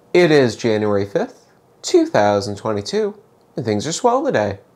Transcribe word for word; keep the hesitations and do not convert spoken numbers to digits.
It is January fifth, two thousand twenty-two, and things are swell today.